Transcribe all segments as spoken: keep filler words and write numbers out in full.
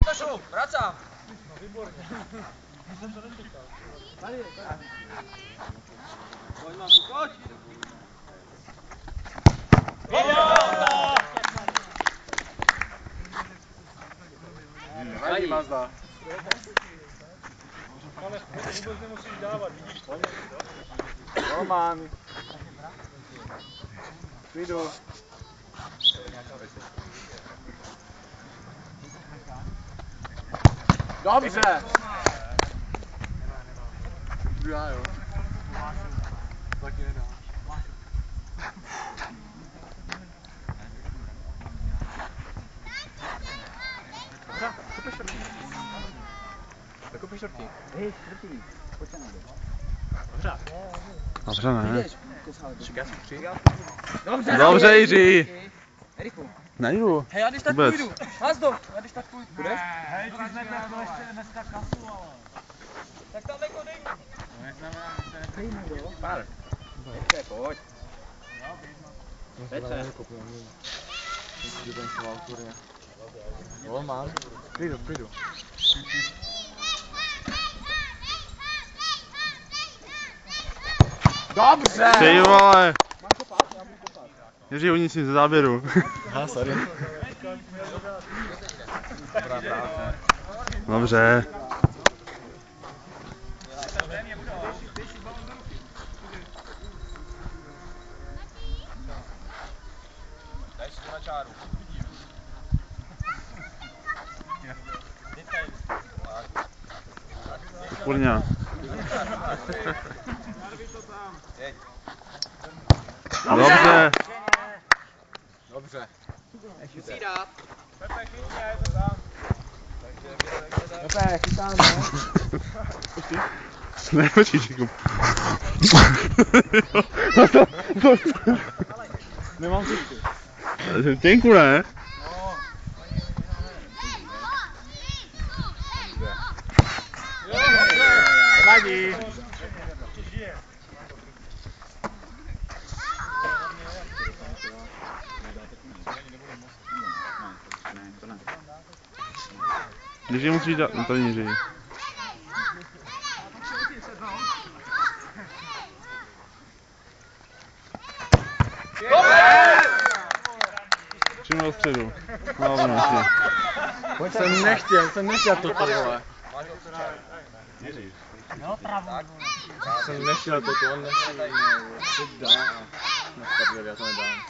to šup, vracám. No výborně. Jsem to nečekal. Tady, tady. Pojď, Marku, pojď. Nevadí, Mazda. Ale to vůbec nemusíš dávat, vidíš to? Roman. Jdu. Dobře. Jdu já, jo. Taky nedám. Dobře, kupeš čtvrtý. Kupeš čtvrtý. Hej, čtvrtý. Pojď tam. Dobře. Dobře, ne. Čeká si tři. Dobře, Dobře, Jiří. Eriku. Nejdu. Hej, já když tak Vůbec. půjdu. Hazdo, já když tak půjdu. Půjdeš? Hej, ty jsi neklepl ještě dneska kasu, ale... Tak tam jako dej. To neznamená, že se nepřejdu. Pár. Petře, pojď. Petře. Jdu ten sval, kurně. Jo, mám. Přijdu, přijdu. Dobře! Ty vole. Jiří, oni si ze záběru. Aha, sorry. Dobře. Daj si to na čáru. Kurňa. Dobře. Dobře. Musí dát. Pepe, chytně, je to tam. Pepe, chytám, no. Nepočíš, Jiříku. Nemám cípky. Těnku, ne? Nevadí. Když je musíš dát, no to není Jiří. Přímo do středu. No, no, no, Jsem nechtěl, jsem nechtěl toto, vole. No, pravu. Jsem nechtěl toto, on nechtěl. Teď dá a... Nechtěl, já to nedám.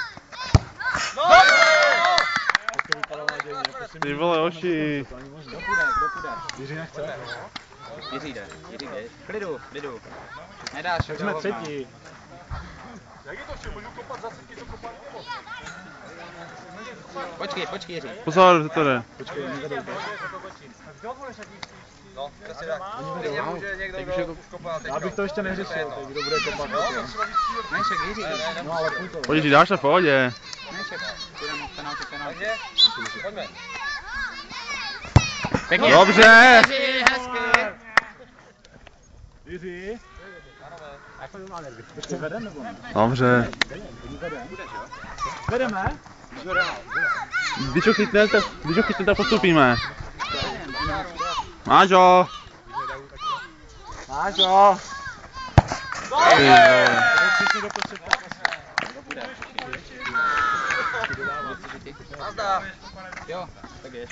Tak to vypadalo nadějně, prosím. Ty vole, oči. To ani možná. Kdo půjde, kdo půjde? Jiří nechce. Jiří jde, Jiří jde. Klidu, klidu. Nedáš, Tak jsme třetí. Jak je to vše, můžu kopat zase ti to kopat nebo? Počkej, počkej, Jiří. Pozor, to to jde. Počkej, oni vedou. Kdo budeš, jak jsi... No, přesně tak. Klidně může někdo, kdo už kopal teď. Já bych to ještě neřešil, teď kdo bude kopat. Nešek, Jiří. No ale půjď to. Pojď, Jiří, dáš na pohodě. Nešek. Půjdeme penalty, penalty. Takže, pojďme. Pěkně. Dobře. Jiří, hezky. Jiří? Jak to má nervy? Ještě vedem nebo ne? Dobře. Vedeme? Když ho chytne, tak, když ho chytne, tak postupíme. Máš ho. Máš ho. Ty vole. Přišli do prostřed, tak Mazda. Jo, tak je.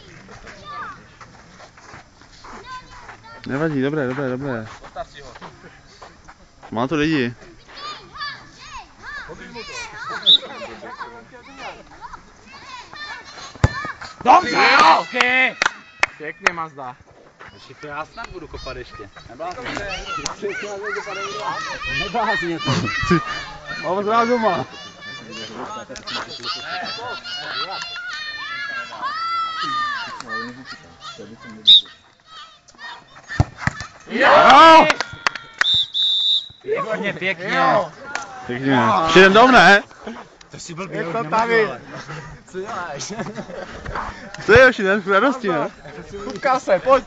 Nevadí, dobré, dobré, dobré. Postav si ho. Má to lidi. Dobře, jo! Pěkně, Mazda. Ještě to já snad budu kopat ještě. Neblázni. Neblázni to. Mám zrád doma. Jo! Pěkně, pěkně. Pěkně. Přijdem dom, ne? To si blbý, je to tady. Co děláš? To je už den v radosti, ne? Kupka se, pojď.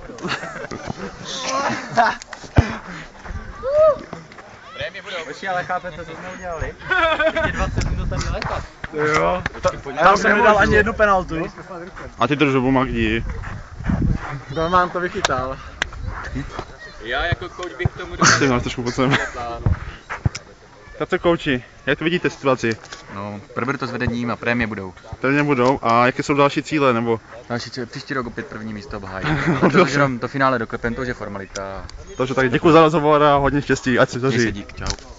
Prémie budou. Počkej, ale chápete, co jsme udělali? Teď je dvacet minut tady létat. Jo. Tam jsem nedal ani jednu penaltu. A ty držu Magdi. Roman to vychytal. Já jako kouč bych tomu Ty máš trošku pocem. Tak co kouči, jak to vidíte situaci? No, proberu to s vedením a prémie budou. Pevně budou. A jaké jsou další cíle, nebo? Další cíle, příští rok opět první místo obhájí. To jenom to finále doklepem, to už je formalita. Takže tak děkuji za rozhovor a hodně štěstí, ať se Měj se daří. dík, čau.